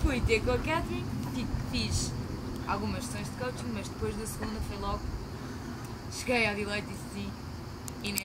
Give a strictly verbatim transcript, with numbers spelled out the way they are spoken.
Fui ter com a Catherine, fiz algumas sessões de coaching, mas depois da segunda foi logo. Cheguei ao Deloitte e disse assim.